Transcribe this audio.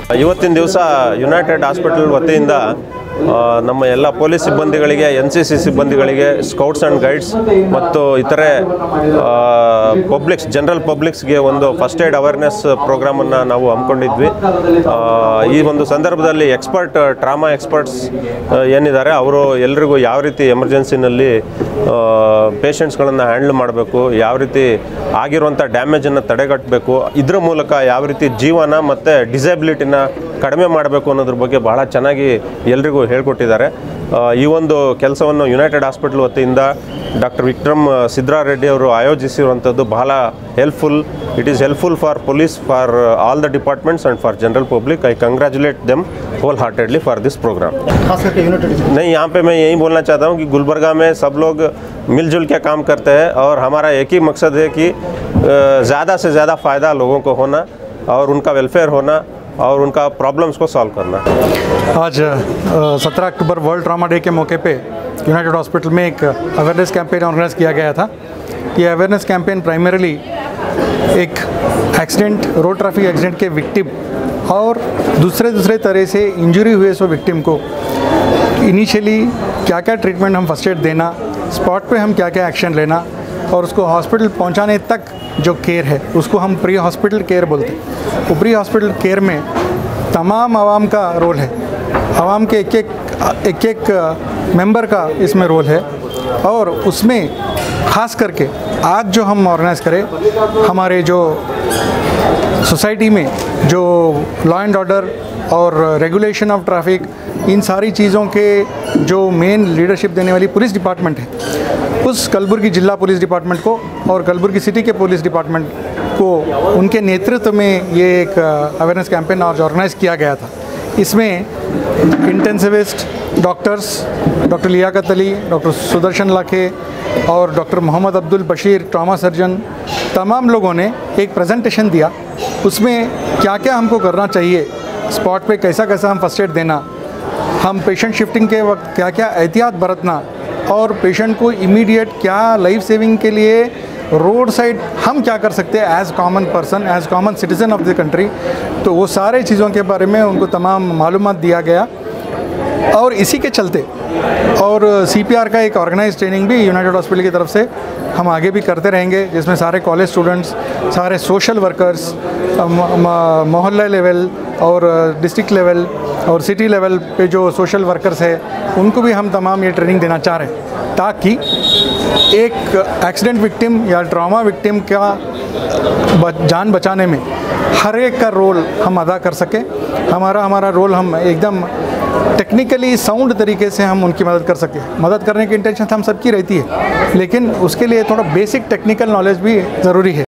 ಇವತ್ತಿನ ದಿವಸ United Hospital ವತಿಯಿಂದ ನಮ್ಮ ಎಲ್ಲ ಪೊಲೀಸ್ ಸಿಬ್ಬಂದಿಗಳಿಗೆ NCC ಸಿಬ್ಬಂದಿಗಳಿಗೆ ಸ್ಕೌಟ್ಸ್ ಆ್ಯಂಡ್ ಗೈಡ್ಸ್ ಮತ್ತು ಇತರೆ ಜನರಲ್ ಪಬ್ಲಿಕ್ಸ್ಗೆ ಒಂದು ಫಸ್ಟ್ ಏಡ್ ಅವೇರ್ನೆಸ್ ಪ್ರೋಗ್ರಾಮನ್ನು ನಾವು ಹಮ್ಮಿಕೊಂಡಿದ್ವಿ। ಈ ಒಂದು ಸಂದರ್ಭದಲ್ಲಿ ಟ್ರಾಮಾ ಎಕ್ಸ್ಪರ್ಟ್ಸ್ ಏನಿದ್ದಾರೆ ಅವರು ಎಲ್ಲರಿಗೂ ಯಾವ ರೀತಿ ಎಮರ್ಜೆನ್ಸಿನಲ್ಲಿ ಪೇಷಂಟ್ಸ್ಗಳನ್ನು ಹ್ಯಾಂಡಲ್ ಮಾಡಬೇಕು, ಯಾವ ರೀತಿ ಆಗಿರುವಂಥ ಡ್ಯಾಮೇಜನ್ನು ತಡೆಗಟ್ಟಬೇಕು, ಇದರ ಮೂಲಕ ಯಾವ ರೀತಿ ಜೀವನ ಮತ್ತು ಡಿಸೇಬಿಲಿಟಿನ ಕಡಿಮೆ ಮಾಡಬೇಕು ಅನ್ನೋದ್ರ ಬಗ್ಗೆ ಬಹಳ ಚೆನ್ನಾಗಿ ಎಲ್ರಿಗೂ ಹೇಳ್ಕೊಟ್ಟಿದ್ದಾರೆ। ಈ ಒಂದು ಕೆಲಸವನ್ನು ಯುನೈಟೆಡ್ ಹಾಸ್ಪಿಟಲ್ ವತಿಯಿಂದ ಡಾಕ್ಟರ್ ವಿಕ್ರಮ್ ಸಿದ್ರಾರೆಡ್ಡಿ ಅವರು ಆಯೋಜಿಸಿರುವಂಥದ್ದು ಬಹಳ helpful. It is helpful for police, for all the departments and for general public. I congratulate them wholeheartedly for this programme. नहीं, यहाँ पे मैं यही बोलना चाहता हूँ कि गुलबर्गा में सब लोग मिलजुल के काम करते हैं और हमारा एक ही मकसद है कि ज़्यादा से ज़्यादा फ़ायदा लोगों को होना और उनका वेलफेयर होना और उनका प्रॉब्लम्स को सॉल्व करना। आज 17 अक्टूबर वर्ल्ड ट्रॉमा डे के मौके पे यूनाइटेड हॉस्पिटल में एक अवेयरनेस कैंपेन ऑर्गेनाइज किया गया था। ये अवेयरनेस कैंपेन प्राइमरीली एक रोड ट्रैफिक एक्सीडेंट के विक्टिम और दूसरे तरह से इंजरी हुए सो विक्टिम को इनिशियली क्या क्या ट्रीटमेंट हम फर्स्ट एड देना, स्पॉट पे हम क्या क्या एक्शन लेना और उसको हॉस्पिटल पहुंचाने तक जो केयर है उसको हम प्री हॉस्पिटल केयर बोलते हैं। वो प्री हॉस्पिटल केयर में तमाम आवाम का रोल है, आवाम के एक एक मेंबर का इसमें रोल है और उसमें ख़ास करके आज जो हम ऑर्गेनाइज़ करें, हमारे जो सोसाइटी में जो लॉ एंड ऑर्डर और रेगुलेशन ऑफ ट्रैफिक, इन सारी चीज़ों के जो मेन लीडरशिप देने वाली पुलिस डिपार्टमेंट है, उस कलबुर्गी जिला पुलिस डिपार्टमेंट को और कलबुर्गी सिटी के पुलिस डिपार्टमेंट को उनके नेतृत्व में ये एक अवेयरनेस कैंपेन आज ऑर्गेनाइज़ किया गया था। इसमें intensivist doctors doctor Liaquat Ali, doctor Sudarshan Lakhe और doctor Mohammed Abdul Bashir trauma surgeon, तमाम लोगों ने एक प्रेजेंटेशन दिया। उसमें क्या क्या हमको करना चाहिए, स्पॉट पे कैसा हम फर्स्ट एड देना, हम पेशेंट शिफ्टिंग के वक्त क्या क्या एहतियात बरतना और पेशेंट को इमीडिएट क्या लाइफ सेविंग के लिए रोड साइड हम क्या कर सकते हैं as common person, as common citizen of the country. तो वो सारे चीज़ों के बारे में उनको तमाम मालूमात दिया गया और इसी के चलते और CPR का एक ऑर्गेनाइज ट्रेनिंग भी यूनाइटेड हॉस्पिटल की तरफ से हम आगे भी करते रहेंगे, जिसमें सारे कॉलेज स्टूडेंट्स, सारे सोशल वर्कर्स, मोहल्ला लेवल और डिस्ट्रिक्ट लेवल और सिटी लेवल पे जो सोशल वर्कर्स है उनको भी हम तमाम ये ट्रेनिंग देना चाह रहे हैं, ताकि एक एक्सीडेंट विक्टिम या ट्रॉमा विक्टिम का जान बचाने में हर एक का रोल हम अदा कर सकें। हमारा रोल हम एकदम टेक्निकली साउंड तरीके से हम उनकी मदद कर सकें। मदद करने की इंटेंशन हम सबकी रहती है, लेकिन उसके लिए थोड़ा बेसिक टेक्निकल नॉलेज भी ज़रूरी है।